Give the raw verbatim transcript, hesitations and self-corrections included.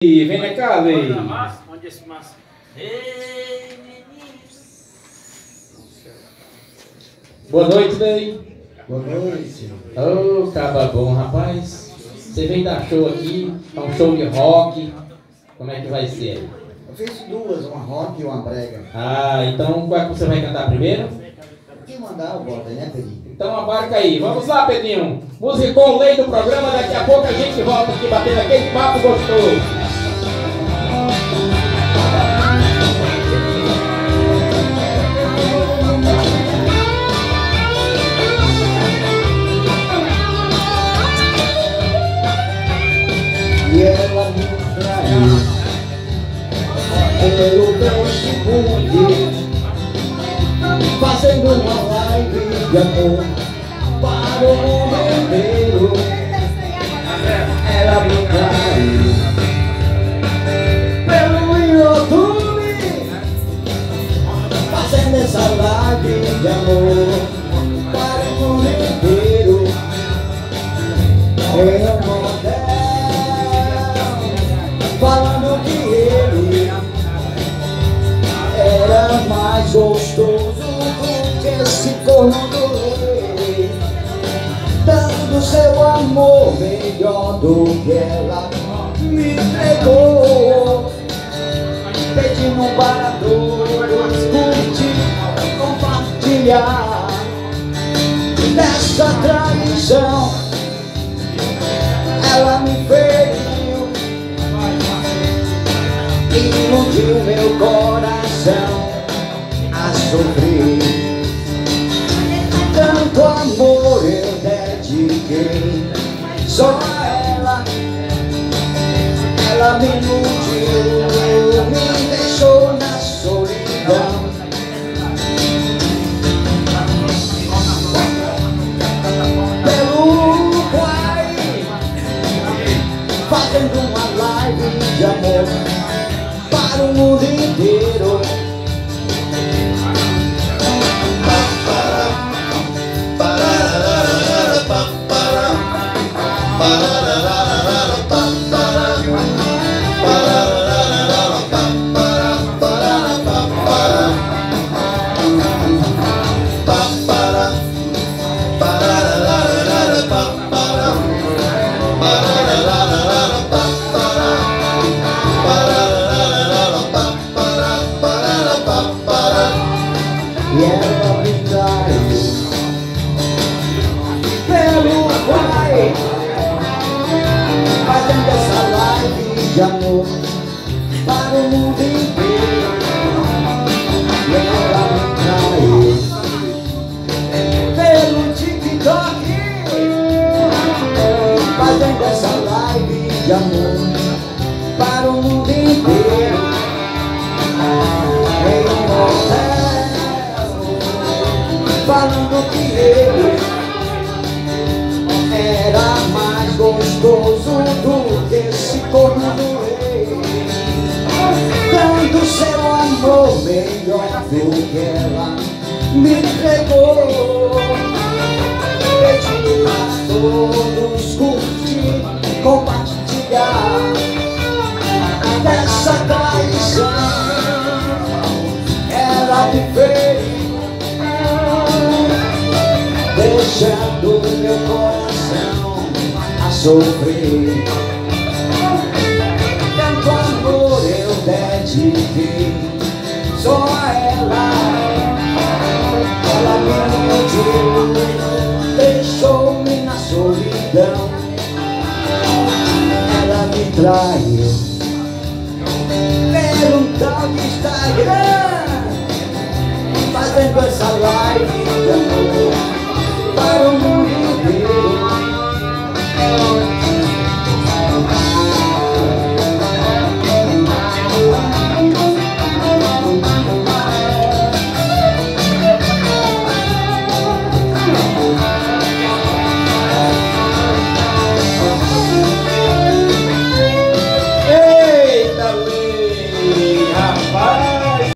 E vem cá, vem. Onde é esse massa? Boa noite, Ney. Boa noite. Ô, oh, caba bom, rapaz. Você vem dar show aqui, é um show de rock. Como é que vai ser? Eu fiz duas, uma rock e uma brega. Ah, então qual é que você vai cantar primeiro? Quem mandar, eu boto, né, Pedrinho? Então abarca aí. Vamos lá, Pedrinho. Musicou lei do programa, daqui a pouco a gente volta aqui batendo aquele papo gostoso. E ela me traiu pelo Facebook, fazendo uma live de amor para o mundo inteiro. Ela me traiu pelo YouTube, fazendo essa live de amor para o mundo inteiro. Eu mandei falando que ele era mais gostoso do que esse corno do rei, dando seu amor melhor do que ela me entregou, pedindo para todos curtir e compartilhar dessa traição. Ela me feriu, iludiu meu coração a sofrer. Tanto amor eu dediquei só a ela. Ela me iludiu, me deixou na solidão. Pelo pai, fazendo uma live de amor para o mundo inteiro. E ela me traiu pelo pai, fazendo essa live de amor para o mundo inteiro. E ela me traiu pelo TikTok, fazendo essa live de amor para o mundo inteiro. Em um hotel, falando que ele era mais gostoso do que esse corno do rei, dando seu amor melhor do que ela me entregou, pedindo a todos curtir e compartilhar dessa traição. Ela me feriu, deixando meu coração a sofrer. Tanto amor eu dediquei só a ela. Ela me iludiu, deixou-me na solidão. Ela me traiu pelo tal de Instagram, fazendo essa live de amor para o